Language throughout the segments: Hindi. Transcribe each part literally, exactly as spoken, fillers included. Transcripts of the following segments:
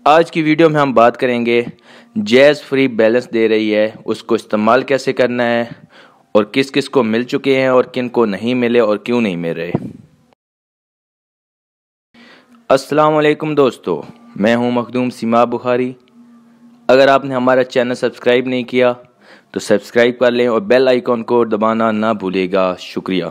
आज की वीडियो में हम बात करेंगे जैज़ फ्री बैलेंस दे रही है, उसको इस्तेमाल कैसे करना है और किस किस को मिल चुके हैं और किन को नहीं मिले और क्यों नहीं मिल रहे। अस्सलाम वालेकुम दोस्तों, मैं हूं मखदूम सीमा बुखारी। अगर आपने हमारा चैनल सब्सक्राइब नहीं किया तो सब्सक्राइब कर लें और बेल आइकॉन को दबाना ना भूलिएगा। शुक्रिया।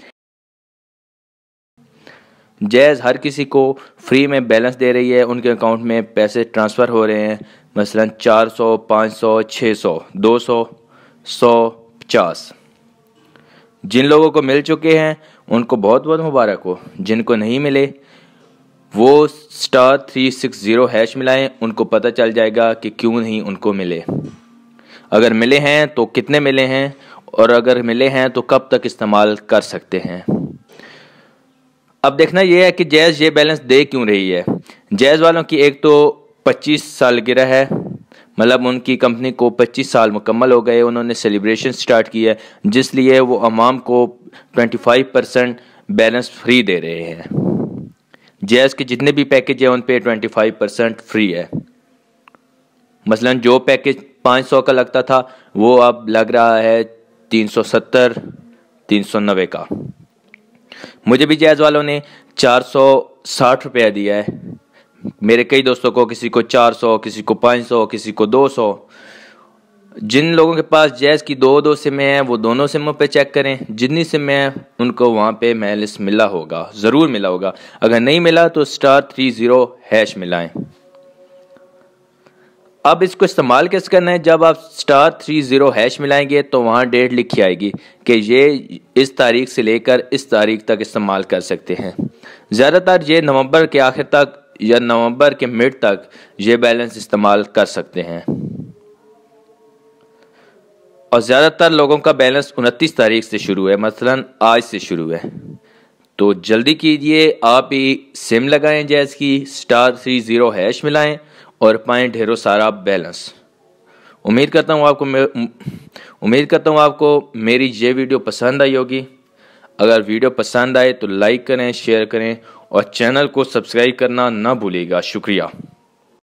जैज़ हर किसी को फ्री में बैलेंस दे रही है, उनके अकाउंट में पैसे ट्रांसफ़र हो रहे हैं, मसलन चार सौ, पाँच सौ, छः सौ, दो सौ, सौ, पचास। जिन लोगों को मिल चुके हैं उनको बहुत बहुत मुबारक हो। जिनको नहीं मिले वो star three six zero hash मिलाएं, उनको पता चल जाएगा कि क्यों नहीं उनको मिले। अगर मिले हैं तो कितने मिले हैं और अगर मिले हैं तो कब तक इस्तेमाल कर सकते हैं। अब देखना यह है कि जैज़ ये बैलेंस दे क्यों रही है। जैज़ वालों की एक तो पच्चीस सालगिरह है, मतलब उनकी कंपनी को पच्चीस साल मुकम्मल हो गए, उन्होंने सेलिब्रेशन स्टार्ट किया, जिस लिए वो अवाम को पच्चीस परसेंट बैलेंस फ्री दे रहे हैं। जैज़ के जितने भी पैकेज हैं उन पे पच्चीस परसेंट फ्री है। मसलन जो पैकेज पाँच सौ का लगता था वो अब लग रहा है तीन सौ सत्तर, तीन सौ नब्बे का। मुझे भी जैज़ वालों ने चार सौ साठ रुपया दिया है। मेरे कई दोस्तों को, किसी को चार सौ, किसी को पाँच सौ, किसी को दो सौ। जिन लोगों के पास जैज़ की दो दो सिमें हैं वो दोनों सिमों पे चेक करें। जितनी सिमें हैं उनको वहाँ पे बैलेंस मिला होगा, ज़रूर मिला होगा। अगर नहीं मिला तो स्टार थ्री ज़ीरो हैश मिलाएं। अब इसको इस्तेमाल कैसे करना है। जब आप स्टार थ्री ज़ीरो हैश मिलाएंगे तो वहाँ डेट लिखी आएगी कि ये इस तारीख से लेकर इस तारीख तक इस्तेमाल कर सकते हैं। ज़्यादातर ये नवंबर के आखिर तक या नवंबर के मिड तक ये बैलेंस इस्तेमाल कर सकते हैं और ज़्यादातर लोगों का बैलेंस उनतीस तारीख से शुरू है, मसलन आज से शुरू है। तो जल्दी कीजिए, आप ही सिम लगाएं जैज़ की, स्टार थ्री ज़ीरो हैश मिलाएं और पाएं ढेरों सारा बैलेंस। उम्मीद करता हूँ आपको उम्मीद करता हूँ आपको मेरी ये वीडियो पसंद आई होगी। अगर वीडियो पसंद आए तो लाइक करें, शेयर करें और चैनल को सब्सक्राइब करना ना भूलिएगा। शुक्रिया।